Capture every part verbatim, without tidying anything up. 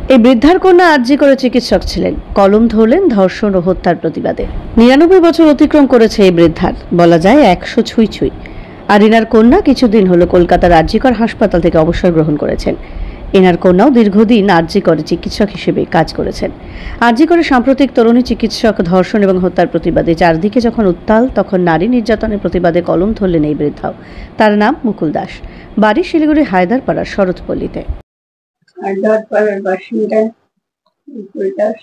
এই বৃদ্ধার কন্যা আরজি করে চিকিৎসক ছিলেন, কলম ধরলেন ধর্ষণ ও হত্যার প্রতিবাদে। নিরানব্বই বছর অতিক্রম করেছে এই বৃদ্ধার, বলা যায় একশো ছুঁই ছুঁই। আর ইনার কন্যা কিছুদিন হলো কলকাতার আরজিকর হাসপাতাল থেকে অবসর গ্রহণ করেছেন। এনার কন্যাও দীর্ঘদিন আরজি করে চিকিৎসক হিসেবে কাজ করেছেন। আরজি করে সাম্প্রতিক তরুণী চিকিৎসক ধর্ষণ এবং হত্যার প্রতিবাদে চারদিকে যখন উত্তাল, তখন নারী নির্যাতনের প্রতিবাদে কলম ধরলেন এই বৃদ্ধাও। তার নাম মুকুল দাস, বাড়ি শিলিগুড়ি হায়দারপাড়ার শরৎপল্লীতে। হায়দারপাড়ার বাসিন্দা মুকুল দাস।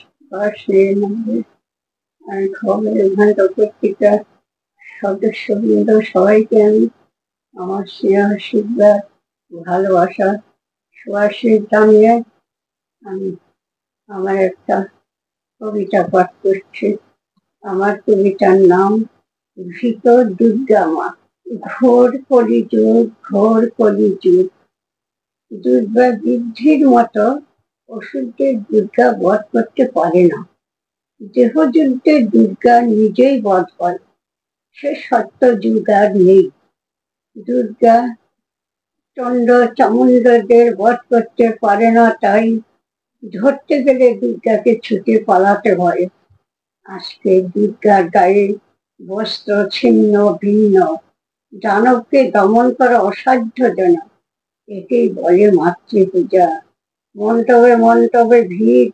আমি খবরের এখানকার পত্রিকার সদস্যবৃন্দ সবাইকে আমি আমার স্নেহ আশীর্বাদ ভালোবাসা সুয়াশীষ জানিয়ে আমি আমার একটা কবিতা পাঠ করছি। আমার কবিতার নাম ভীত দুর্গা মা। ঘোর কলিযুগ, ঘোর কলিযুগ, দুর্গা বৃদ্ধির মতো ওষুধের দুর্গা বধ করতে পারে না। দেহযুদ্ধে দুর্গা নিজেই বধ করে, সে সত্য যুগ আর নেই। দুর্গা চন্ড চামুণ্ডদের বধ করতে পারে না, তাই ধরতে গেলে দুর্গাকে ছুটে পালাতে হয়। আজকে দুর্গার গায়ে বস্ত্র ছিন্ন ভিন্ন, দানবকে দমন করা অসাধ্যজনক। একেই বলে মাতৃপূজা। মণ্ডপে মণ্ডপে ভিড়,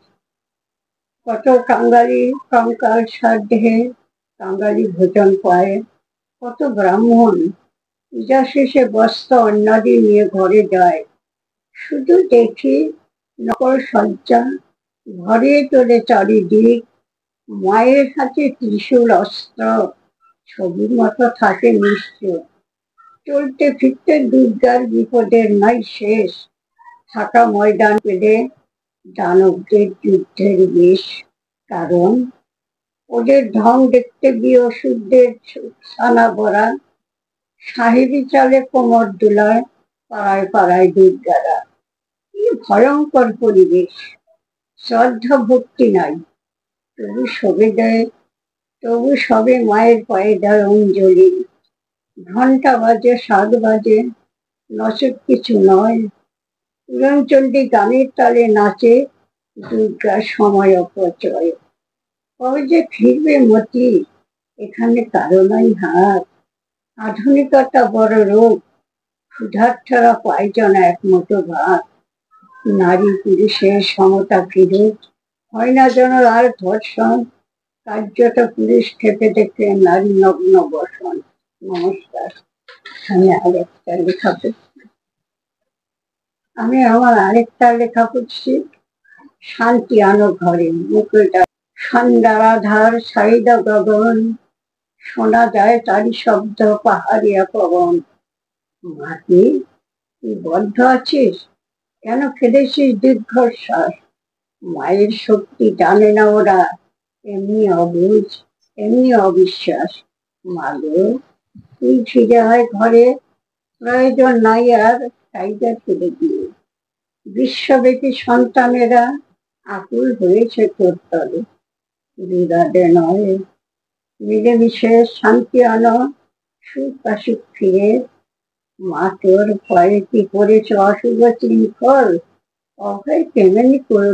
কত কাঙ্গালি কঙ্কাল সাধ্যে কাঙ্গালি ভোজন পায়। কত ব্রাহ্মণ পূজা শেষে বস্ত্র অন্নাদি নিয়ে ঘরে যায়। শুধু দেখি নকল সজ্জা ঘরে তোলে চারিদিক। মায়ের হাতে ত্রিশূল অস্ত্র, ছবির মতো থাকে নিশ্চয়। চলতে ফিরতে দুর্গার বিপদের নাই শেষ। ফাঁকা ময়দান পেলে দানবদের যুদ্ধের বেশ। কারণ ওদের ঢং দেখতে গিয়ে ওষুধদের ছানা ভরা। সাহেবি চালে কোমর দোলায় পাড়ায় পাড়ায় দুর্গারা। কি ভয়ঙ্কর পরিবেশ, শ্রদ্ধা ভক্তি নাই। তবু সবে দেয় তবু সবে মায়ের পায়ে দেয় অঞ্জলি। ঘন্টা বাজে, শাক বাজে, নচেত কিছু নয়। পুরনচণ্ডী গানের তালে নাচে, দুর্গার সময় অপচয়। কবে যে ফিরবে মতি, এখানে কারো নাই হাত। আধুনিকতা বড় রোগ, ক্ষুধার্তরা পায়জন এক মুঠো ভাত। নারী পুরুষের সমতা ফিরুক, হয় না যেন আর ধর্ষণ। কার্যত পুরুষ খেপে দেখে নারী নগ্ন বসন। নমস্কার। আমি আরেকটা লেখা পড়ছি আমি আমার আরেকটা লেখা পড়ছি শান্তি আনো ঘরে। মুকুলটা সন্ধ্যারাধার সাইদা গগন, শোনা যায় তারি শব্দ পাহাড়িয়া পবন। মাটি তুই বদ্ধ আছিস, কেন ফেলেছিস দীর্ঘশ্বাস? মায়ের শক্তি জানে না ওরা, এমনি অবুঝ, এমনি অবিশ্বাস। মাগো তুই ফিরে আয় ঘরে, প্রয়োজন নাই আর চাহিদা ফেলে দিয়ে। বিশ্বব্যাপী সন্তানেরা আকুল হয়েছে তোর তলে। বিবাদে নয়, মিলেমিশে শান্তি আনো, সুখ আসুক ফিরে। মা তোর ভয়ে কি করেছ অশুভ শৃঙ্খল? অভয় কেমনি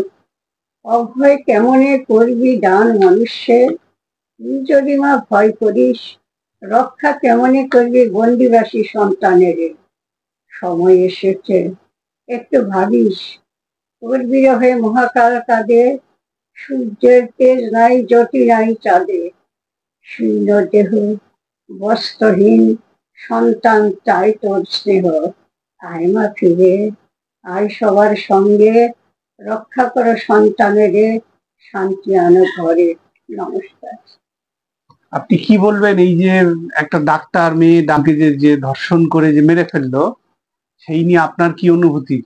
অভয় কেমনে করবি দান মানুষের? তুই যদি মা ভয় করিস, রক্ষা কেমনে করবি বন্দিবাসী সন্তানের? সময় এসেছে একটু ভাবিস, তোর বিরহে মহাকাল কাঁদে। সূর্যের তেজ নাই, জ্যোতি নাই চাঁদে। শূন্য দেহ বস্ত্রহীন সন্তান চাই তোর স্নেহ। আয় মা ফিরে, আয় সবার সঙ্গে, রক্ষা করো সন্তানের, শান্তি আনো ঘরে। নমস্কার। আপনি কি বলবেন এই যে একটা ডাক্তার মেয়ে ডাকে যে যে ধর্ষণ করে যে মেরে ফেললো, সেই নিয়ে আপনার কি অনুভূতি?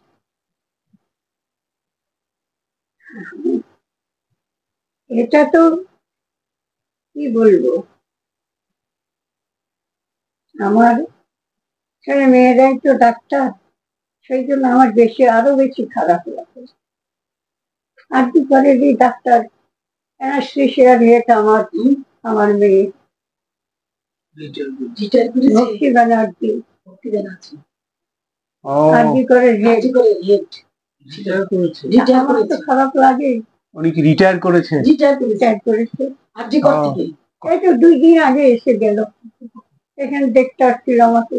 এটা তো কি বলবো, আমার ছেলে মেয়েরাই তো ডাক্তার, সেই জন্য আমার বেশি আরো বেশি খারাপ লাগে। আর কি করে যে ডাক্তার অ্যানাস্থেশিয়ার হেড আমার আমার মেয়ে ভক্তি ব্যানার্জি। আর কি করে হেড রিটায়ার করেছে? আমার তো খারাপ লাগে। উনি কি রিটায়ার করেছে? রিটায়ার করেছে এই তো দুই দিন আগে এসে গেল, এখানে দেখতে আসছিল আমাকে।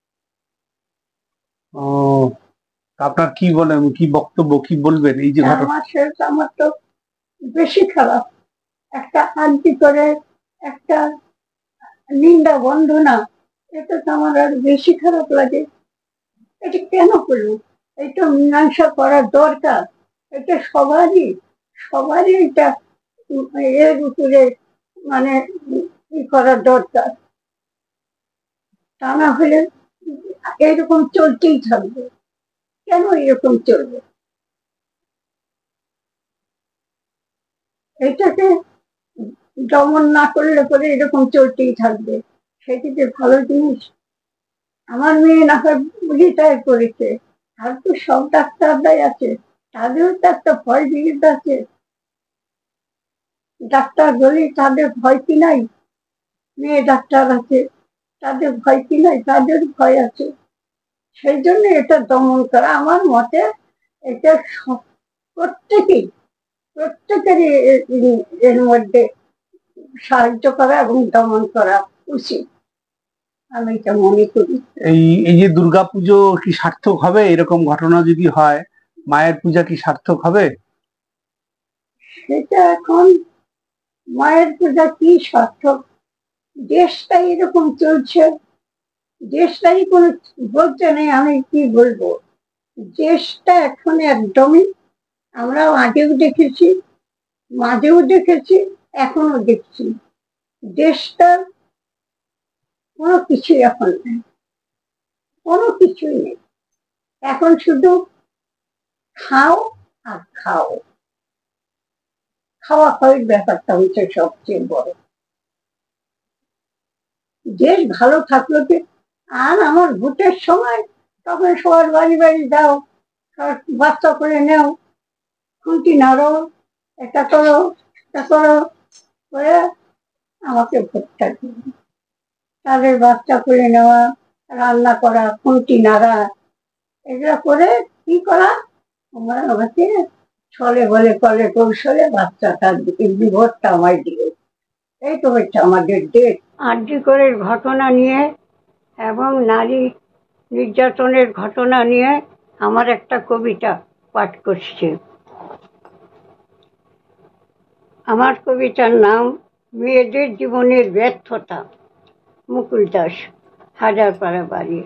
ও, আপনার কি বলেন, কি বক্তব্য, কি বলবেন এই যে ঘটনা? আমার শেষ আমার তো বেশি খারাপ। একটা আন্টি করে একটা নিন্দা বন্ধনা, এটা তো আমার আর বেশি খারাপ লাগে। এটা কেন করলো? এটা মীমাংসা করার দরকার। এটা সবারই সবারই এটা এর উপরে মানে ই করার দরকার। তা না হলে এরকম চলতেই থাকবে। কেন এরকম চলবে? এটাকে দমন না করলে পরে এরকম চলতেই থাকবে, সেটি যে ভালো জিনিস? আমার মেয়ে না হয় রিটায়ার করেছে, আর তো সব ডাক্তাররাই আছে, তাদেরও তো একটা ভয় বিরিত আছে। ডাক্তার বলি তাদের ভয় কি নাই? মেয়ে ডাক্তার আছে, তাদের ভয় কি নাই? তাদের ভয় আছে। সেই জন্য এটা দমন করা আমার মতে, এটা প্রত্যেকেই প্রত্যেকেরই এর মধ্যে সাহায্য করা এবং দমন করা উচিত, আমি এটা মনে করি। এই এই যে দুর্গাপুজো কি সার্থক হবে? এরকম ঘটনা যদি হয়, মায়ের পূজা কি সার্থক হবে? সেটা এখন মায়ের পূজা কি সার্থক? দেশটাই এরকম চলছে, দেশটাই কোনো বলতে নেই। আমি কি বলবো, দেশটা এখন একদমই, আমরাও আগেও দেখেছি, মাঝেও দেখেছি, এখনো দেখছি, দেশটার কোনো কিছুই এখন নেই, কোনো কিছুই নেই। এখন শুধু খাও আর খাও, খাওয়া খাওয়ার ব্যাপারটা হচ্ছে সবচেয়ে বড়। দেশ ভালো থাকলো কি? আর আমার ভোটের সময় তখন সবার বাড়ি বাড়ি যাও, বাচ্চা করে নেও, খুঁটি নাড়ো, এটা করো, এটা করো করে আমাকে ভোটটা দিন। তাদের বাচ্চা করে নেওয়া, রান্না করা, খুঁটি নাড়া, এগুলো করে কি করা, আমার আমাকে ছলে বলে কলে কৌশলে বাচ্চাটা ভোটটা আমায় দিবে। এই তো হচ্ছে আমাদের দেশ। আরজি করের ঘটনা নিয়ে এবং নারী নির্যাতনের ঘটনা নিয়ে আমার একটা কবিতা পাঠ করছে। আমার কবিতার নাম মেয়েদের জীবনের ব্যর্থতা, মুকুল দাস, হাজারপাড়া বাড়ি।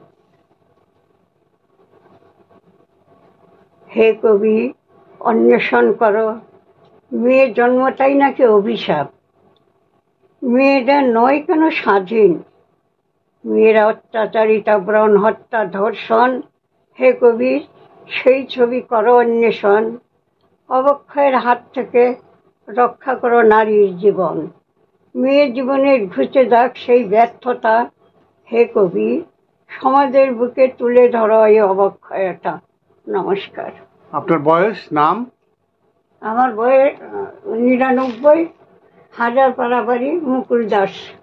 হে কবি, অন্বেষণ করো, মেয়ে জন্মটাই নাকি অভিশাপ। মেয়েদের নয় কেন স্বাধীন, মেয়েরা অত্যাচারিতা, ব্রণ হত্যা, ধর্ষণ। হে কবি, সেই ছবি করো অন্বেষণ, অবক্ষয়ের হাত থেকে রক্ষা করো নারীর জীবন। মেয়ের জীবনের ঘুচে যাক সেই ব্যর্থতা, হে কবি, সমাজের বুকে তুলে ধরো এই অবক্ষয়টা। নমস্কার। আপনার বয়স, নাম? আমার বয়স নিরানব্বই, হাজারপাড়া বাড়ি, মুকুল দাস।